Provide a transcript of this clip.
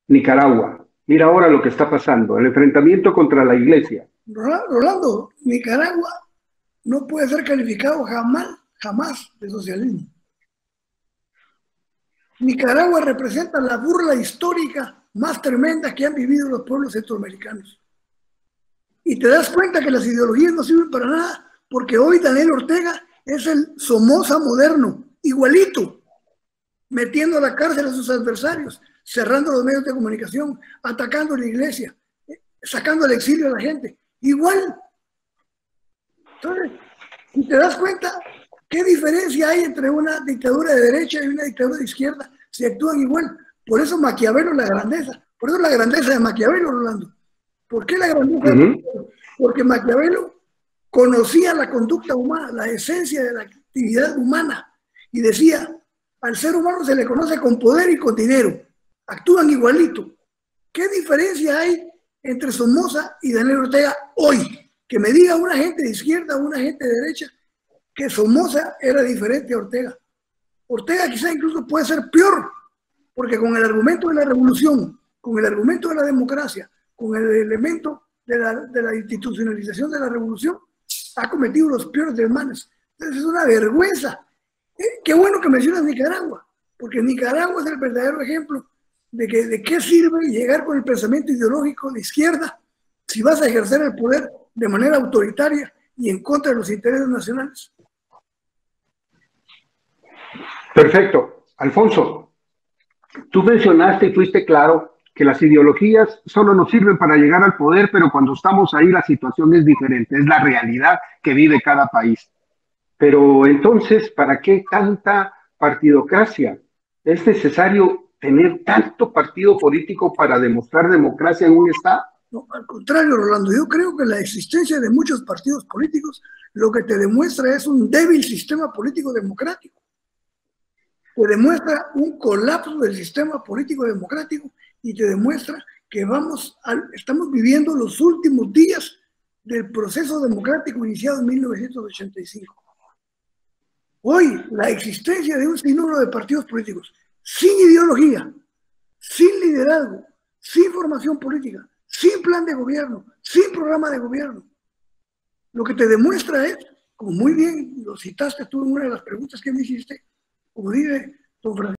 Nicaragua. Mira ahora lo que está pasando, el enfrentamiento contra la iglesia. Rolando, Nicaragua no puede ser calificado jamás de socialismo. Nicaragua representa la burla histórica más tremenda que han vivido los pueblos centroamericanos. Y te das cuenta que las ideologías no sirven para nada, porque hoy Daniel Ortega es el Somoza moderno, igualito, metiendo a la cárcel a sus adversarios, cerrando los medios de comunicación, atacando la iglesia, sacando al exilio a la gente. Igual. Entonces, si te das cuenta, ¿qué diferencia hay entre una dictadura de derecha y una dictadura de izquierda? Se actúan igual. Por eso Maquiavelo la grandeza. Por eso la grandeza de Maquiavelo, Rolando. ¿Por qué la grandeza de Maquiavelo? Porque Maquiavelo conocía la conducta humana, la esencia de la actividad humana. Y decía, al ser humano se le conoce con poder y con dinero. Actúan igualito. ¿Qué diferencia hay entre Somoza y Daniel Ortega hoy? Que me diga una gente de izquierda o una gente de derecha que Somoza era diferente a Ortega. Ortega quizá incluso puede ser peor, porque con el argumento de la revolución, con el argumento de la democracia, con el elemento de la institucionalización de la revolución, ha cometido los peores desmanes. Entonces es una vergüenza. Qué bueno que mencionas Nicaragua, porque Nicaragua es el verdadero ejemplo de qué sirve llegar con el pensamiento ideológico de izquierda si vas a ejercer el poder de manera autoritaria y en contra de los intereses nacionales. Perfecto. Alfonso, tú mencionaste y fuiste claro que las ideologías solo nos sirven para llegar al poder, pero cuando estamos ahí la situación es diferente, es la realidad que vive cada país. Pero entonces, ¿para qué tanta partidocracia? ¿Es necesario tener tanto partido político para demostrar democracia en un Estado? No, al contrario, Rolando, yo creo que la existencia de muchos partidos políticos lo que te demuestra es un débil sistema político democrático. Te demuestra un colapso del sistema político democrático y te demuestra que estamos viviendo los últimos días del proceso democrático iniciado en 1985. Hoy, la existencia de un sinnúmero de partidos políticos sin ideología, sin liderazgo, sin formación política, sin plan de gobierno, sin programa de gobierno, lo que te demuestra es, como muy bien lo citaste tú en una de las preguntas que me hiciste, como dice don Francisco,